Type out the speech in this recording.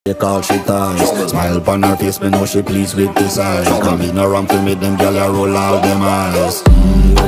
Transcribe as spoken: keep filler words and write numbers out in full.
Take all she ties. Smile upon her face, me know she pleased with this eye. Come in around to meet them, girl, I roll out them eyes. Mm,